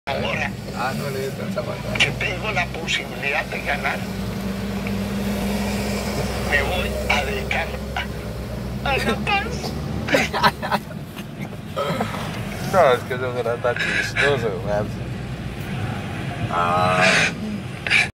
Ahora Ah, no le dio zapato. que tengo la posibilidad de ganar, me voy a dedicar a La Paz. No, es que eso era tan chistoso, man. Ah.